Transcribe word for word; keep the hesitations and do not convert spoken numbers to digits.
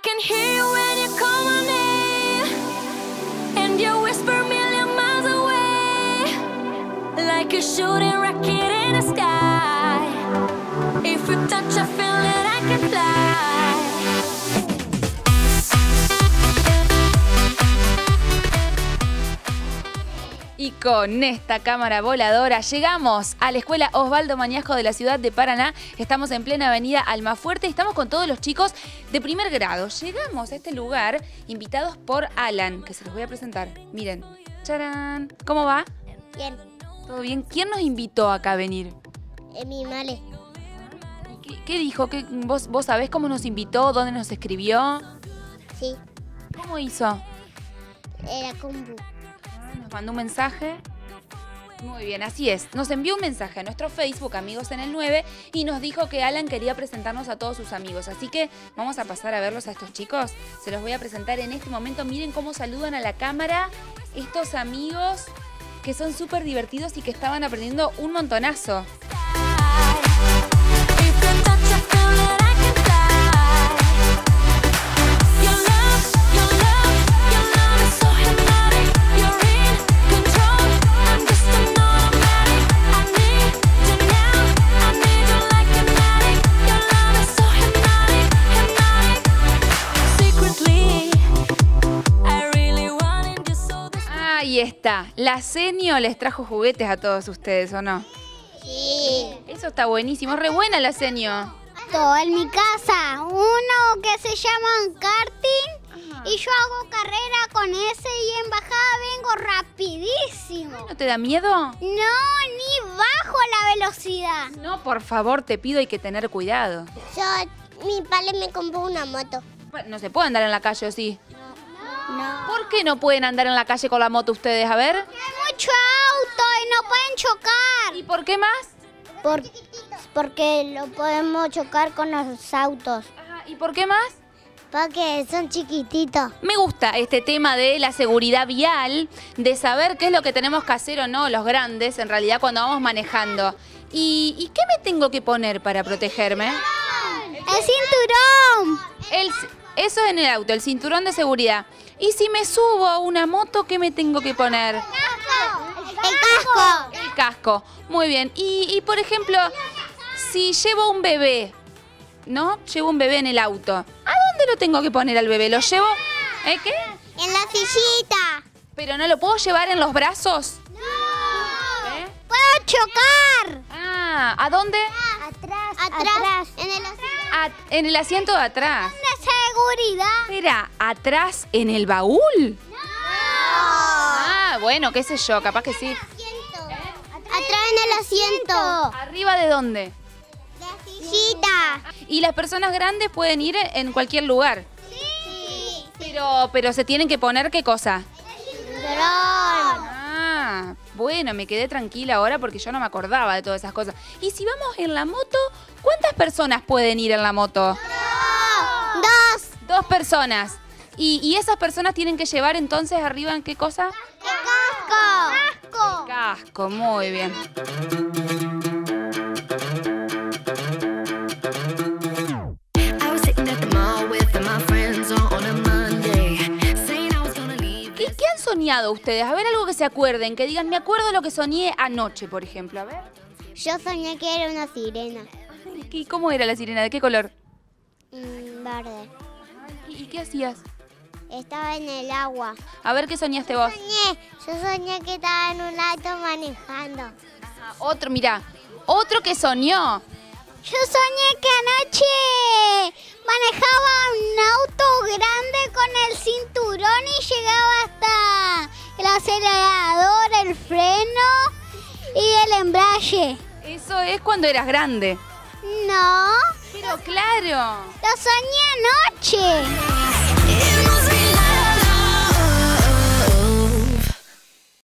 can hear you when you call my name, and you whisper a million miles away, like a shooting rocket in the sky. If you touch, I feel that I can fly. Y con esta cámara voladora llegamos a la Escuela Osvaldo Mañasco de la ciudad de Paraná. Estamos en plena avenida Almafuerte y estamos con todos los chicos de primer grado. Llegamos a este lugar invitados por Alan, que se los voy a presentar. Miren, ¡charán! ¿Cómo va? Bien. ¿Todo bien? ¿Quién nos invitó acá a venir? Eh, mi male. ¿Qué, qué dijo? ¿Qué, vos, ¿Vos sabés cómo nos invitó? ¿Dónde nos escribió? Sí. ¿Cómo hizo? Era combo. Nos mandó un mensaje. Muy bien, así es. Nos envió un mensaje a nuestro Facebook, Amigos en el nueve, y nos dijo que Alan quería presentarnos a todos sus amigos. Así que vamos a pasar a verlos a estos chicos. Se los voy a presentar en este momento. Miren cómo saludan a la cámara estos amigos que son súper divertidos y que estaban aprendiendo un montonazo. Ahí está. La Senio les trajo juguetes a todos ustedes, ¿o no? Sí. Eso está buenísimo. Re buena la Senio. Todo en mi casa. Uno que se llama karting. Ajá. Y yo hago carrera con ese y en bajada vengo rapidísimo. ¿No te da miedo? No, ni bajo la velocidad. No, por favor, te pido, hay que tener cuidado. Yo, mi padre me compró una moto. No se puede andar en la calle, ¿o sí? No. ¿Por qué no pueden andar en la calle con la moto ustedes? A ver. Hay mucho auto y no pueden chocar. ¿Y por qué más? Por, porque lo podemos chocar con los autos. Ajá. ¿Y por qué más? Porque son chiquititos. Me gusta este tema de la seguridad vial, de saber qué es lo que tenemos que hacer o no los grandes, en realidad, cuando vamos manejando. ¿Y, y qué me tengo que poner para protegerme? ¡El cinturón! El, eso en el auto, el cinturón de seguridad. Y si me subo a una moto, ¿qué me tengo que poner? ¡El casco! ¡El casco! El casco. Muy bien. Y, y por ejemplo, si llevo un bebé, ¿no? Llevo un bebé en el auto. ¿A dónde lo tengo que poner al bebé? ¿Lo llevo? ¿Eh, qué? En la sillita. ¿Pero no lo puedo llevar en los brazos? ¡No! ¿Eh? ¡Puedo chocar! Ah, ¿a dónde? Atrás. Atrás. En el asiento. A- en el asiento de atrás. ¡De seguridad! Espera, ¿atrás en el baúl? ¡No! Ah, bueno, qué sé yo, capaz que sí. Atrás en el asiento. ¿Arriba de dónde? La sillita. Y las personas grandes pueden ir en cualquier lugar. Sí. Pero, pero se tienen que poner ¿qué cosa? Cinturón. Ah, bueno, me quedé tranquila ahora porque yo no me acordaba de todas esas cosas. Y si vamos en la moto, ¿cuántas personas pueden ir en la moto? Dos. Dos personas. ¿Y, y esas personas tienen que llevar entonces arriba en qué cosa? El casco. Casco. Casco, muy bien. ¿Y qué han soñado ustedes? A ver, algo que se acuerden, que digan, me acuerdo de lo que soñé anoche, por ejemplo. A ver. Yo soñé que era una sirena. ¿Y cómo era la sirena? ¿De qué color? Mm, verde. ¿Y, y qué hacías? Estaba en el agua. A ver, ¿qué soñaste vos? Soñé, yo soñé que estaba en un auto manejando. Ajá, otro, mirá. Otro que soñó. Yo soñé que anoche manejaba un auto grande con el cinturón y llegaba hasta el acelerador, el freno y el embrague. Eso es cuando eras grande. No, Pero claro. lo soñé anoche.